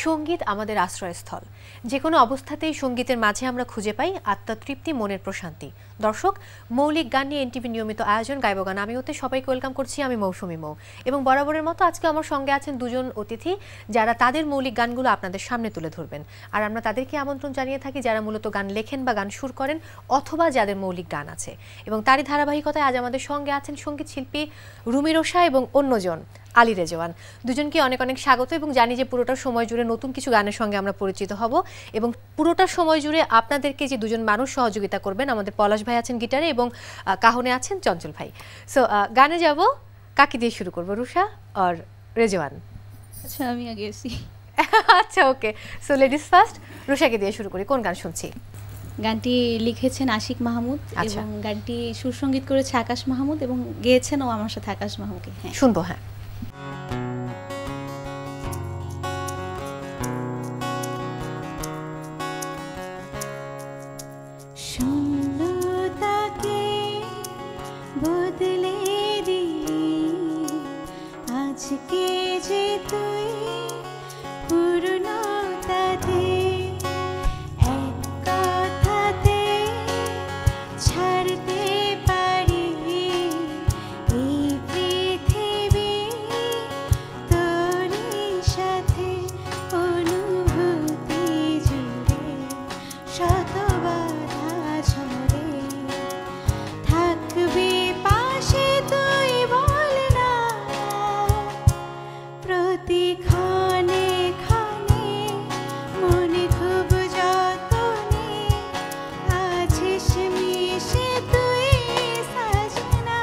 সঙ্গীত আমাদের আশ্রয়স্থল। যে কোনো অবস্থাতেই সঙ্গীতের মাঝে আমরা খুঁজে পাই আত্মতৃপ্তি, মনের প্রশান্তি। দর্শক, মৌলিক গান নিয়ে এনটিভি নিয়মিত আয়োজন গাইব গান আমি ওতে সবাইকে ওয়েলকাম করছি। আমি মৌসুমী মৌ, এবং বরাবরের মতো আজকে আমার সঙ্গে আছেন দুজন অতিথি যারা তাদের মৌলিক গানগুলো আপনাদের সামনে তুলে ধরবেন। আর আমরা তাদেরকে আমন্ত্রণ জানিয়ে থাকি যারা মূলত গান লেখেন বা গান সুর করেন অথবা যাদের মৌলিক গান আছে। এবং তারই ধারাবাহিকতায় আজ আমাদের সঙ্গে আছেন সঙ্গীত শিল্পী রুমি রোশা এবং অন্যজন আলী রেজওয়ান। দুজনকে অনেক অনেক স্বাগত, এবং জানি যে পুরোটা সময় জুড়ে নতুন কিছু গানের সঙ্গে আমরা পরিচিত হব, এবং পুরোটা সময় জুড়ে আপনাদেরকে যে দুজন মানুষ সহযোগিতা করবেন, আমাদের পলাশ ভাই আছেন গিটারে এবং কাহনে আছেন চঞ্চল ভাই। সো গানে যাব, কাকে দিয়ে শুরু করবো, রুশা আর রেজওয়ান? আচ্ছা, আমি আগে আসি। আচ্ছা, ওকে। সো লেডিস ফার্স্ট, রুশাকে দিয়ে শুরু করি। কোন গান শুনছি? গানটি লিখেছেন আশিক মাহমুদ এবং গানটি সুর সঙ্গীত করেছে আকাশ মাহমুদ এবং গেয়েছেন ও আমার সাথে আকাশ মাহমুদকে। হ্যাঁ, শুনবো। হ্যাঁ। বদলে দিলি আজকে যে তুই পুরনোটাতে এক কথাতে ছাড়তে পারি এই পৃথিবী তোরই সাথে অনুভূতি জুড়ে শত বাধা ঝরে থাকবি পাশে তুই বল না প্রতিক্ষণে ক্ষণে মনে খুব যতনে আছিস মিশে তুই সাজনা।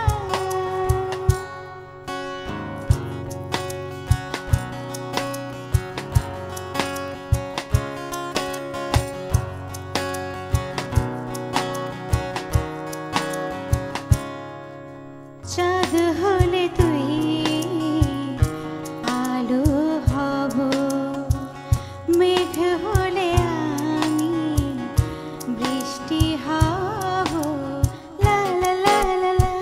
চাঁদ হলে তুই আলো হব, মেঘ হলে আমি বৃষ্টি হব। লা লা লা লা লা,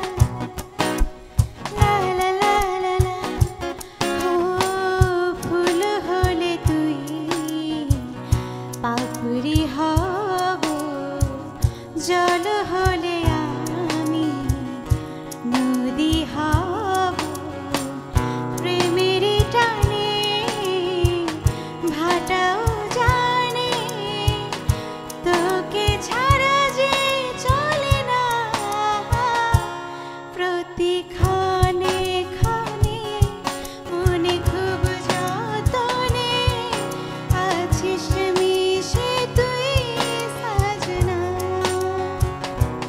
লা লা লা লা লা। ও ফুল হলে তুই পাপড়ি হব, জল হলে আমি নদী হব। প্রেমের টানে ভাটাও জানে তোকে ছাড়া যে চলে না প্রতিক্ষণে ক্ষণে মনে খুব যতনে আছিস মিশে তুই সাজনা।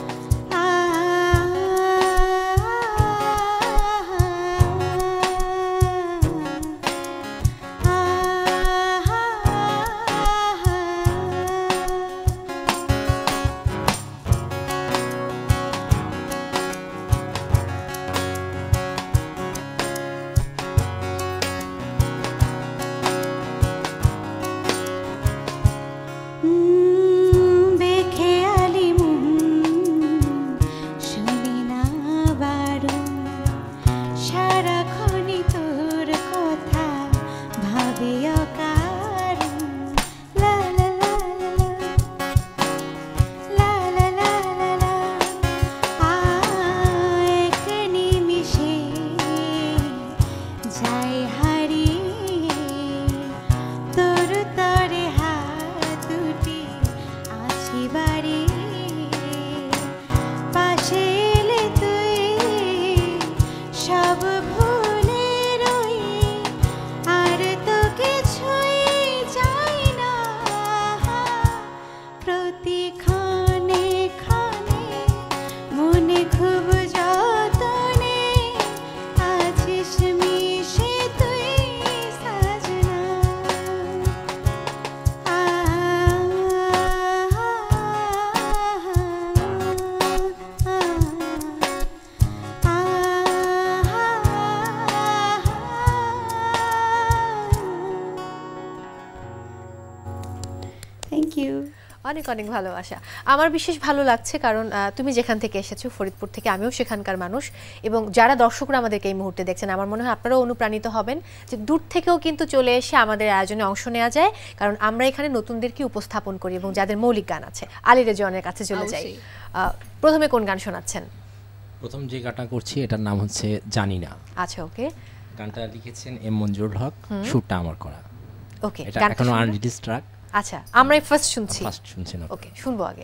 অনেক অনেক ভালোবাসা। আমার বিশেষ ভালো লাগছে কারণ তুমি যেখান থেকে এসেছো ফরিদপুর থেকে, আমিও সেখানকার মানুষ, এবং যারা দর্শকরা আমাদেরকে এই মুহূর্তে দেখছেন আমার মনে হয় আপনারাও অনুপ্রাণিত হবেন যে দূর থেকেও কিন্তু চলে এসে আমাদের আয়োজনে অংশ নেওয়া যায়, কারণ আমরা এখানে নতুনদেরকে উপস্থাপন করি এবং যাদের মৌলিক গান আছে। আলী রেজওয়ানের কাছে চলে যাই। প্রথমে কোন গান শোনাচ্ছেন? প্রথম যে গানটা করছি এটার নাম হচ্ছে জানি না। আচ্ছা, ওকে। গানটা লিখেছেন এম মঞ্জুরুল হক, সুরটা আমার করা। ওকে, এটা এখনো আনরিলিজ ট্র্যাক। আচ্ছা, আমরাই ফার্স্ট শুনছি। ফার্স্ট শুনছেন? ওকে, শুনবো আগে।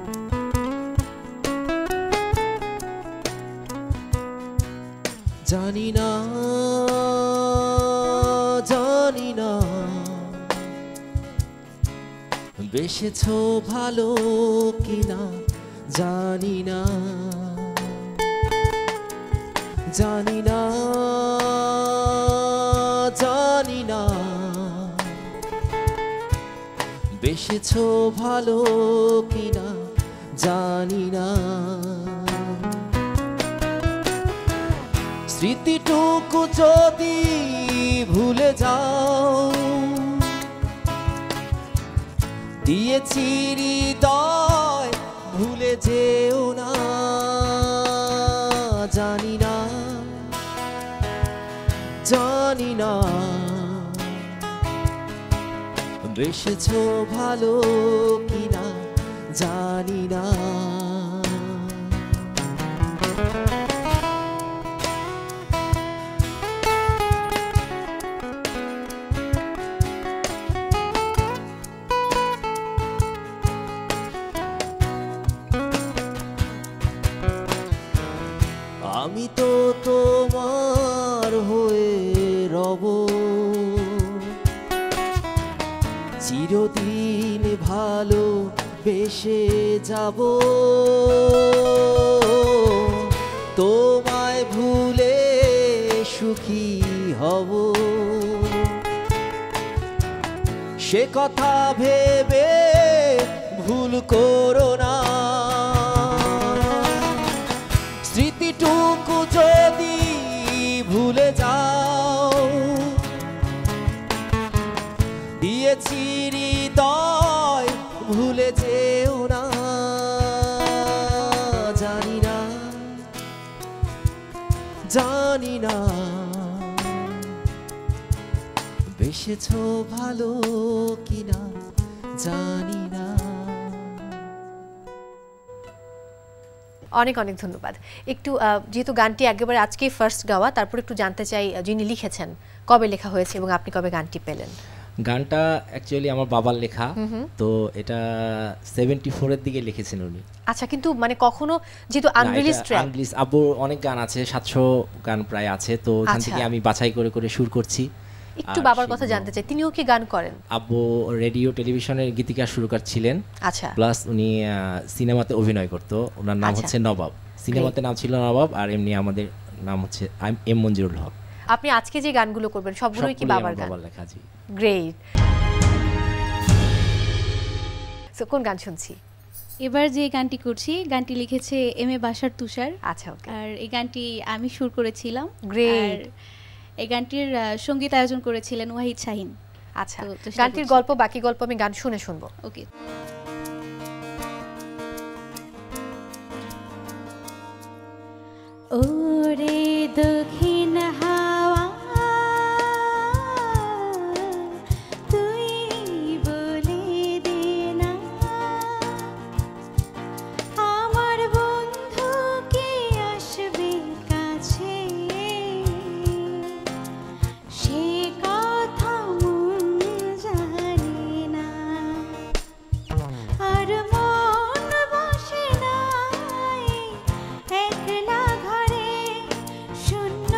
জানি না জানি না বেসেছো ভালো কিনা, জানি না জানি না জানি না বেসেছো ভালো কিনা, জানি না স্মৃতিটুকু যদি ভুলে যাও, দিয়েছি হৃদয় ভুলে যেও না, জানি না জানি না বেসেছো ভালো কিনা, জানি না আমি তো তোমার হয়ে রব, চিরদিন ভালো বেসে যাব, তোমায় ভুলে সুখী হব, সে কথা ভেবে ভুল করো না, স্মৃতিটুকু যদি ভুলে যাও, দিয়েছি হৃদয় ভুলে যেও না, জানি না জানি না বেসেছো ভালো কিনা, জানি না। অনেক অনেক ধন্যবাদ। একটু যেহেতু গানটি একেবারে আজকেই ফার্স্ট গাওয়া, তারপর একটু জানতে চাই যিনি লিখেছেন কবে লেখা হয়েছে এবং আপনি কবে গানটি পেলেন? গানটা অ্যাকচুয়ালি আমার বাবার লেখা, তো এটা 74 এর দিকে লিখেছেন উনি। আচ্ছা, কিন্তু মানে কখনো যেহেতু আনরিলিজ ট্র্যাক, আনরিলিজ আব্বুর অনেক গান আছে, 700 গান প্রায় আছে, তো ওখান থেকে আমি বাছাই করে করে সুর করছি। একটু বাবার কথা জানতে চাই, তিনিও কি গান করেন? আব্বু রেডিও টেলিভিশনের গীতিকার সুরকার ছিলেন। আচ্ছা, প্লাস উনি সিনেমাতে অভিনয় করতো, ওনার নাম হচ্ছে নবাব। সিনেমাতে নাম ছিল নবাব, আর এমনি আমাদের নাম হচ্ছে এম মঞ্জুরুল হক। আপনি আজকে যে গানগুলো করবেন সবগুলোই কি বাবার গান? বাবার লেখা, জি। গ্রেট। সো কোন গান শুনছি? এবার যে গানটি করছি, গানটি লিখেছে এম এ বাসার তুষার। আচ্ছা, ওকে। আর এই গানটি আমি সুর করেছিলাম। গ্রেট। এই গানটির সঙ্গীত আয়োজন করেছিলেন ওয়াহিদ শাহিন। আচ্ছা, গানটির গল্প, বাকি গল্প আমি গান শুনে শুনবো। ওকে। ওরে দক্ষিণ হাওয়া তুই বলে দে না, আমার বন্ধু কে আসবে কাছে, সে কথা মন জানে না, আর মন বসে না একলা ঘরে, শূন্য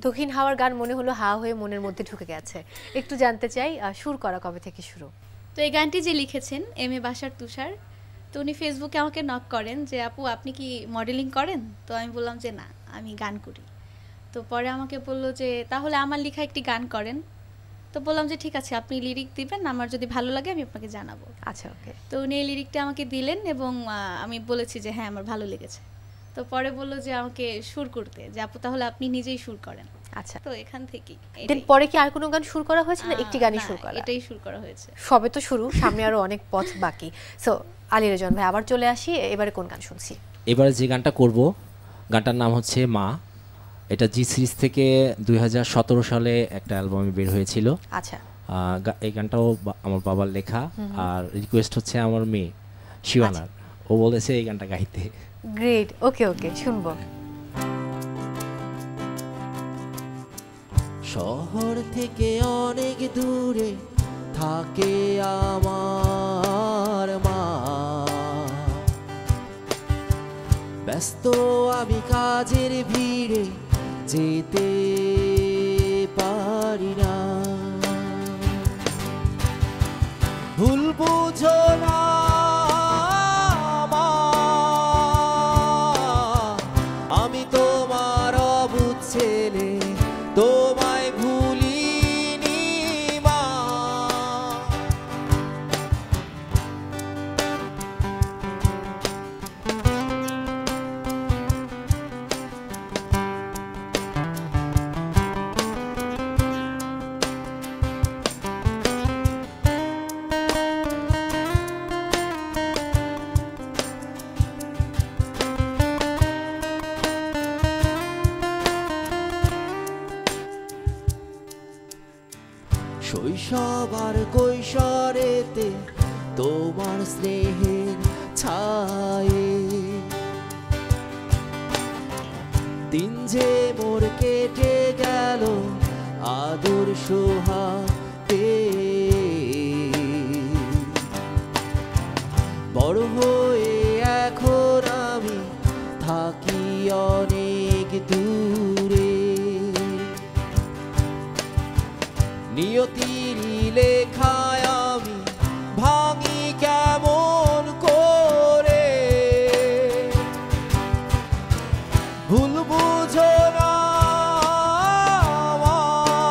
দক্ষিণ হাওয়ার গান মনে হলো হা হয়ে মনের মধ্যে ঢুকে গেছে। একটু জানতে চাই সুর করা কবে থেকে শুরু? তো এই গানটি যে লিখেছেন M.A. বাশার তুষার, তো উনি ফেসবুকে আমাকে নক করেন যে আপু আপনি কি মডেলিং করেন? তো আমি বললাম যে না, আমি গান করি। তো পরে আমাকে বললো যে তাহলে আমার লেখা একটি গান করেন। তো বললাম যে ঠিক আছে, আপনি লিরিক দিবেন, আমার যদি ভালো লাগে আমি আপনাকে জানাবো। আচ্ছা, ওকে। তো উনি এই লিরিকটা আমাকে দিলেন এবং আমি বলেছি যে হ্যাঁ আমার ভালো লেগেছে। তো পরে বললো যে আমাকে সুর করতে, যে আপু তাহলে আপনি নিজেই সুর করেন। আচ্ছা, তো এখান থেকেই। দেন পরে কি আর কোনো গান সুর করা হয়েছে না একটি গানই সুর করা? এটাই সুর করা হয়েছে। সবে তো শুরু, সামনে আরো অনেক পথ বাকি। সো আলী রেজন ভাই, আবার চলে আসি, এবারে কোন গান শুনছি? এবারে যে গানটা করব, গানটার নাম হচ্ছে মা। এটা জি সিরিজ থেকে 2017 সালে একটা অ্যালবামে বের হয়েছিল। আচ্ছা, এই গানটাও আমার বাবার লেখা, আর রিকোয়েস্ট হচ্ছে আমার মেয়ে শিওনার, ও বলেছে এই গানটা গাইতে। গ্রেট, ওকে ওকে, শুনবো। শহর থেকে অনেক দূরে থাকে আমার মা, ব্যস্ত আমি কাজের ভিড়ে যেতে পারি না। ভুল বুঝো না মা, আমি তোমার অবুঝ ছেলে, তোমায় ভুলিনি মা। শৈশব আর কৈশোরেতে তোমার স্নেহের ছায়ে দিন যে মোর কেটে গেল আদর সোহাগে। বড় হয়ে এখন আমি থাকি অনেক দূরে, নিয়তির লেখায় আমি ভাঙি কেমন করে। ভুল বুঝো না মা,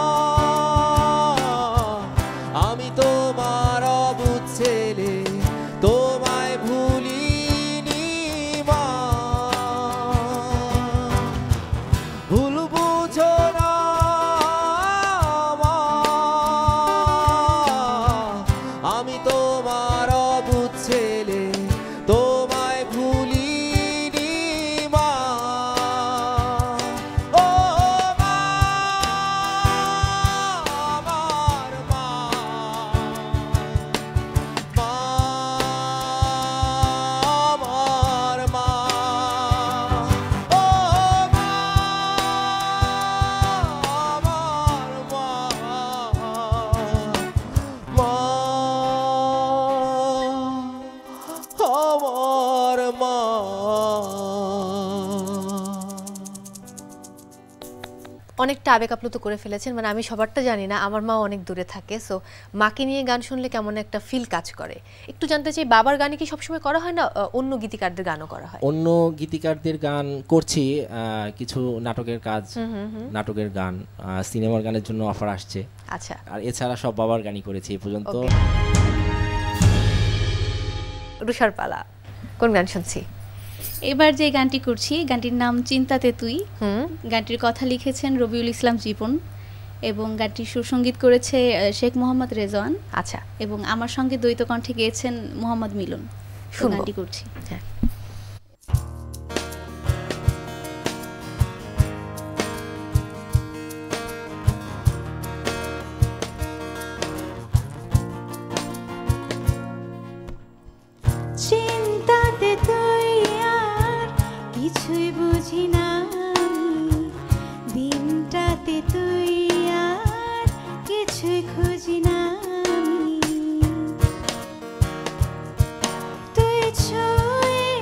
আমি তোমার অবুঝ ছেলে, তোমায় ভুলিনি মা। ভুল বুঝো না মা, আমি তোমার অবুঝ ছেলে, তোমায় ভুলিনি মা। ও মা, আমার মা, মা, আমার মা। ও মা, আমার মা, মা, আমার মা। অনেকটা আবেগ আপ্লুত করে ফেলেছেন, মানে আমি সবারটা জানি না, আমার মা অনেক দূরে থাকে, সো মাকে নিয়ে গান শুনলে কেমন একটা ফিল কাজ করে। একটু জানতে চাই, বাবার গানে কি সবসময় করা হয় না অন্য গীতিকারদের গানও করা হয়? অন্য গীতিকারদের গান করছি, কিছু নাটকের কাজ, নাটকের গান, সিনেমার গানের জন্য অফার আসছে। আচ্ছা, আর এছাড়া সব বাবার গানই করেছি এ পর্যন্ত। রুষার পালা, কোন গান শুনছি? এবার যে গানটি করছি, গানটির নাম চিন্তাতে তুই। গানটির কথা লিখেছেন রবিউল ইসলাম জীবন এবং গানটির সুরসঙ্গীত করেছে শেখ মোহাম্মদ রেজওয়ান। আচ্ছা, এবং আমার সঙ্গে দ্বৈত কণ্ঠে গেয়েছেন মোহাম্মদ মিলন। শুনবো। গানটি করছি। হ্যাঁ। চিন্তাতে তুই আর কিছুই বুঝি না, দিনটাতে তুই আর কিছুই খুঁজি না। তুই ছুঁয়ে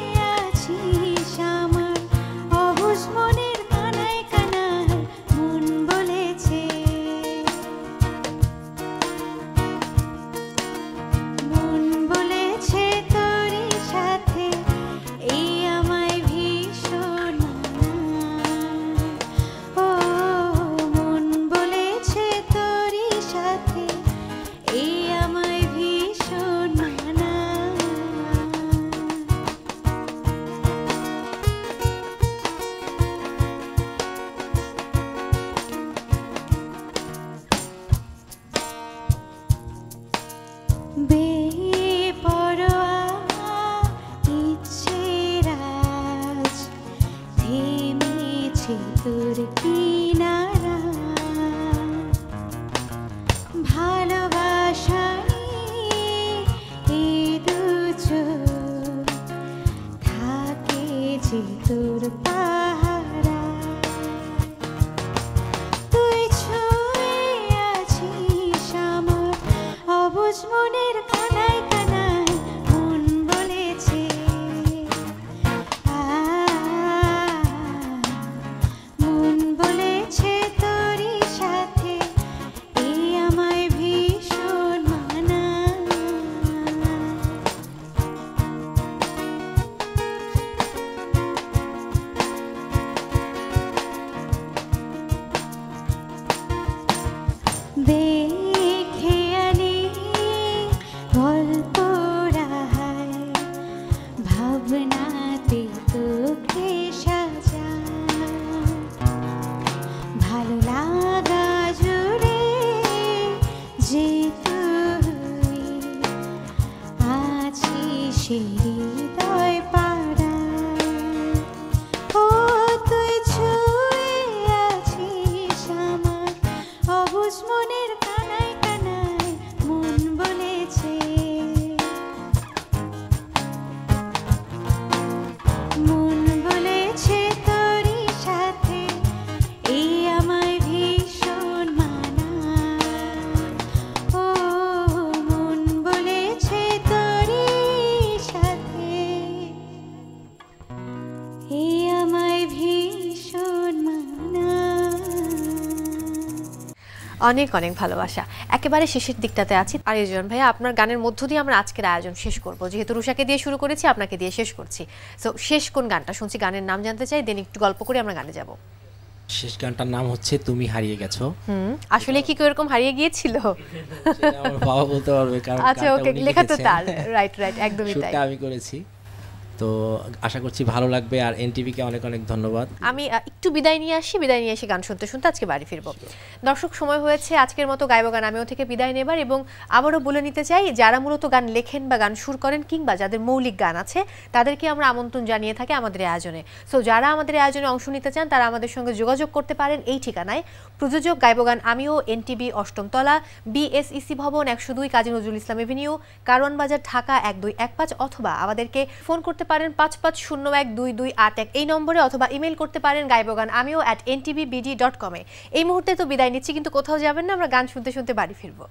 অনেক অনেক ভালোবাসা। একেবারে শেষের দিকটাতে আছি। আরেকজন ভাইয়া, আপনার গানের মধ্য দিয়ে আমরা আজকের আয়োজন শেষ করব। যেহেতু রুষাকে দিয়ে শুরু করেছি, আপনাকে দিয়ে শেষ করছি। সো শেষ কোন গানটা শুনছি, গানের নাম জানতে চাই, দেন একটু গল্প করে আমরা গানে যাব। শেষ গানটার নাম হচ্ছে তুমি হারিয়ে গেছো। আসলে কি কেউ এরকম হারিয়ে গিয়েছিল? সেটা আমার বাবা বলতে পারবে, কারণ আচ্ছা ওকে, লেখা তো তার। রাইট রাইট, একদমই তাই। শুটটা আমি করেছি, তো আশা করছি ভালো লাগবে। আর এনটিভিকে অনেক অনেক ধন্যবাদ। আমি একটু বিদায় নিয়ে আসি, বিদায় নিয়ে এসে গান শুনতে শুনতে আজকে বাড়ি ফিরবো। দর্শক, সময় হয়েছে আজকের মতো গাইব গান আমিও থেকে বিদায় নেবার। এবং আবারও বলে নিতে চাই, যারা মূলত গান লেখেন বা গান সুর করেন কিংবা যাদের মৌলিক গান আছে, তাদেরকে আমরা আমন্ত্রণ জানিয়ে থাকি আমাদের আয়োজনে। সো যারা আমাদের আয়োজনে অংশ নিতে চান তারা আমাদের সঙ্গে যোগাযোগ করতে পারেন এই ঠিকানায়। প্রযোজক গাইব গান আমিও, এনটিভি, 8ম তলা, বিএসইসি ভবন, 102, কাজী নজরুল ইসলাম এভিনিউ, কারওয়ান বাজার, ঢাকা 1215। অথবা আমাদেরকে ফোন করতে পারেন 55012281 এই নম্বরে, অথবা ইমেল করতে পারেন gaiboganaamio@ntvbd.com-এ। এই মুহূর্তে তো বিদায় নিচ্ছি, কিন্তু কোথাও যাবেন না, আমরা গান শুনতে শুনতে বাড়ি ফিরবো।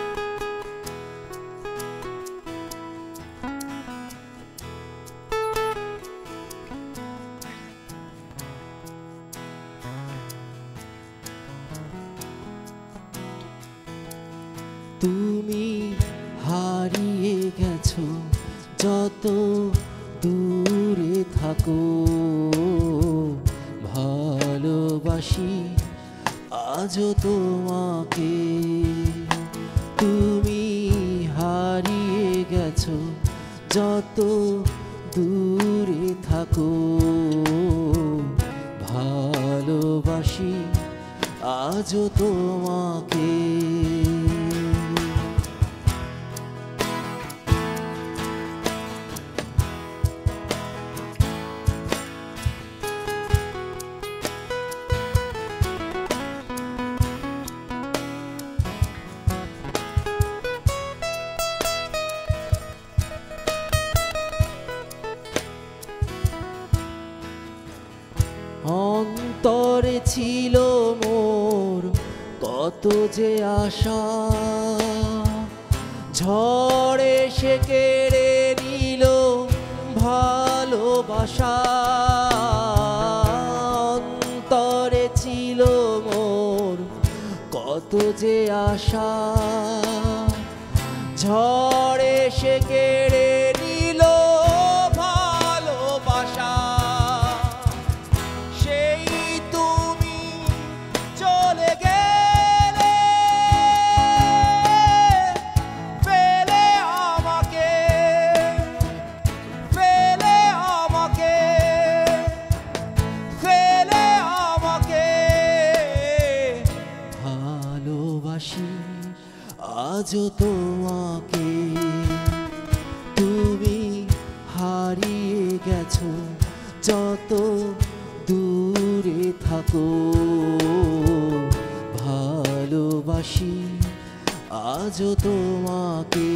তুমি হারিয়ে গেছো যত দূরে থাকো, ভালোবাসি আজও তোমাকে। তুমি হারিয়ে গেছো যত দূরে থাকো, ভালোবাসি আজও তোমাকে। অন্তরে ছিল মোর কত যে আশা, ঝড়ে সে কেড়ে নিল ভালোবাসা। অন্তরে ছিল মোর কত যে আশা, ঝড়ে সে কেড়ে নিল ভালোবাসা। সেই তুমি চলে গেলে, ফেলে আমাকে, ফেলে আমাকে, ফেলে আমাকে। ভালোবাসি আজও তোমাকে। তুমি হারিয়ে গেছো যত দূরে থাকো, ভালোবাসি আজও তোমাকে।